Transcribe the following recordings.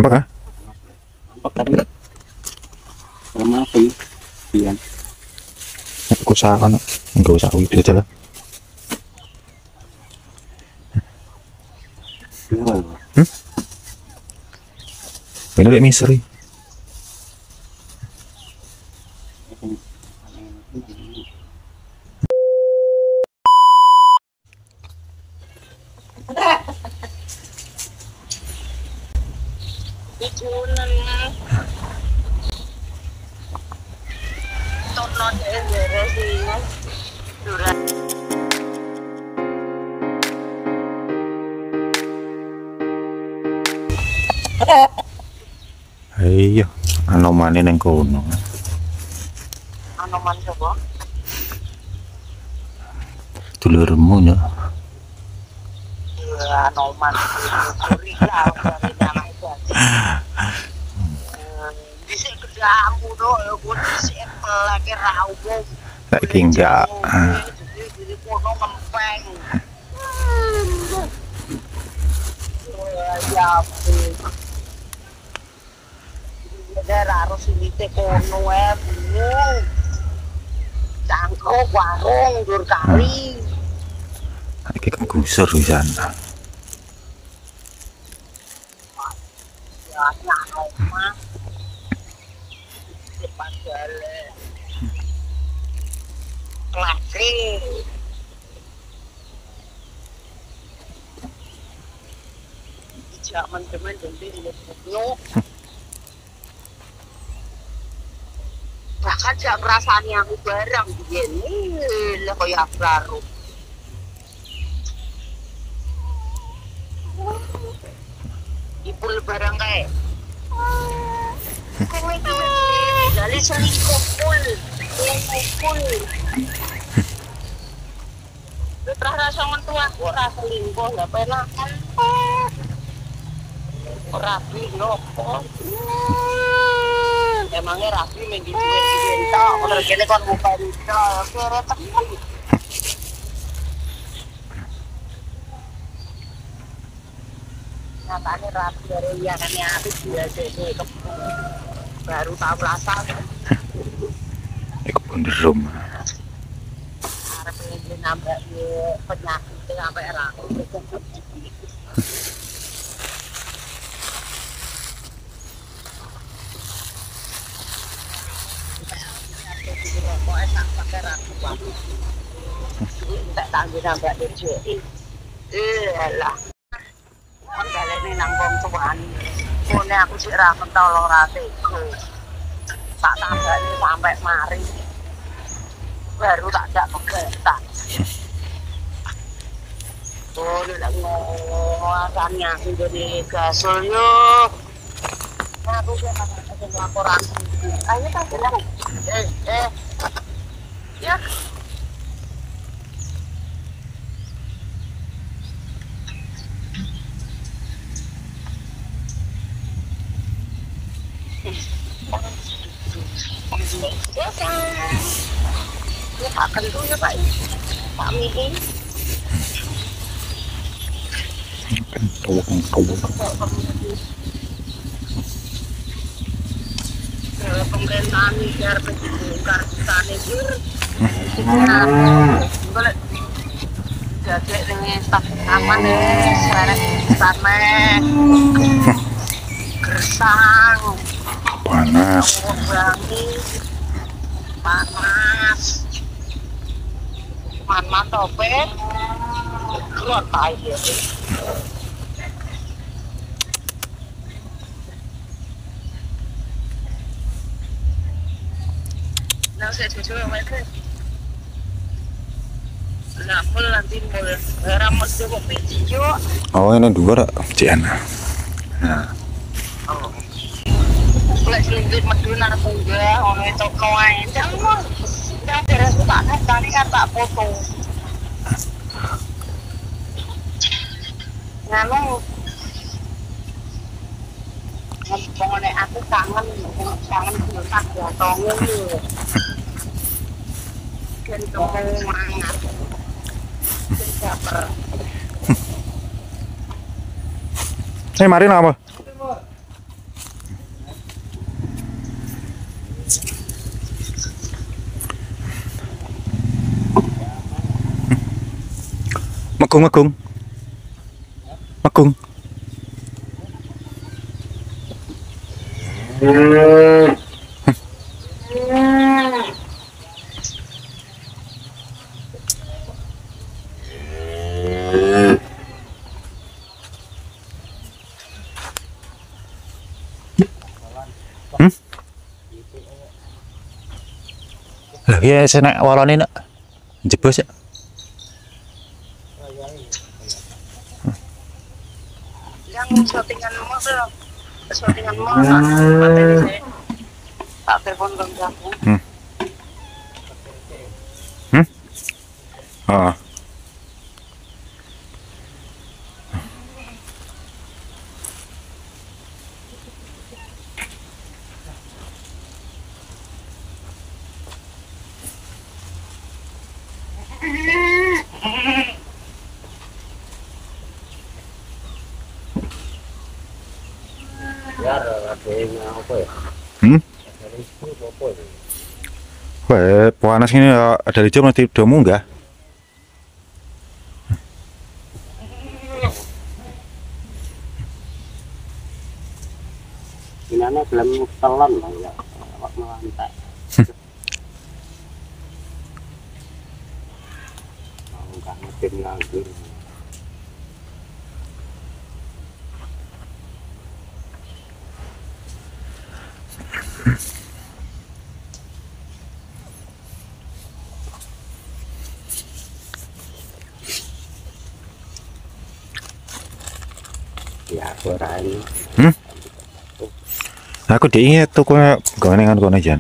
Ngambek ah? Ngambek tapi lama sih. Iya. Aku usah kan, enggak usah itu aja lah. Ini lihat misteri. Iya, anomali neng kono. Anoman coba. Dulurmu ya. Iya, anoman. Gorila dari anak itu. Bisa kedamu doh, ya gue bisa pelagi rawung. Saiki enggak. Jadi kono ngempeng. Ya ampun. Daerah harus ini kono bingung. Cangkruk warung dur kali. Saiki kan gusur di sana. Ya anak omah. Depan jalan. Lagi. Zaman teman dending no. Bahkan jak ngrasani aku barang begini lah kaya baru. Ibu barang kayak kowe iki dari selingkuh full. Putra rasa mentua ora selingkuh ya penak. Ora nopo. Emangnya rapi main dijual tok, kalau kene kon buka itu, kere temen. Nyatanya rapi dari liangannya habis biasa ini baru tahu rasa. Kebun drum. Harap ini nambah penyakit sampai rapi. Rokok enak pakai ragu banget. Tak tanggung nambah tujuh. Lah. Kon balik nih nang wong tuan. Kone aku sih ra mentolo ratiku. Tak tambani sampai mari. Baru tak jak kegetak. Oh, lek ngono aku jadi gasul yuk. Aku kan laporan. Ayo tak bilang. Ya. Ya Pak Kentu ya Pak. Pak Mihin. Pemerintahan biar bongkar sanitir. Boleh. Jadi ini staf aman nih, seret sana. Gersang. Panas. Panas. Mana topet? Keluar air. Nah, saya cucu yang mana? Nah, mul nanti mul ramus tuh video. Oh, ini dua rak, Ciana. Nah. Oh. Lek selingkuh meduna tunggal, ono itu kawain. Jangan, jangan beres tak tadi kan tak foto. Nganu, ngomongnya aku kangen tak potongin lu. Dan kamu mangat. Mari nak apa? Megung. Megung. Lah ya saya naik walane nak. Jebos ya. Yang shootinganmu belum? Shootinganmu nak? Tak telepon bang aku. Ah. Wah, panas ini dari jam nanti udah munggah. Ini belum telan lah ya, awak melantai. Mau nggak ngetin nganggur. Ya, kurang. Aku diingat tuh kok gorengan kono jan.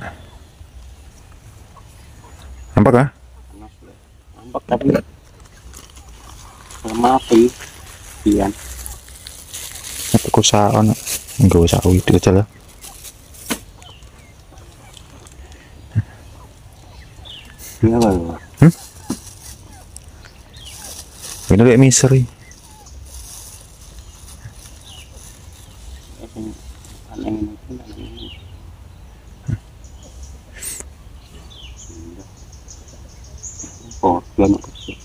Nampak kah? Nampak tapi sama api pian. Aku saon enggak usah itu aja lah. Iya bang. Ini kayak misteri. Oh, dia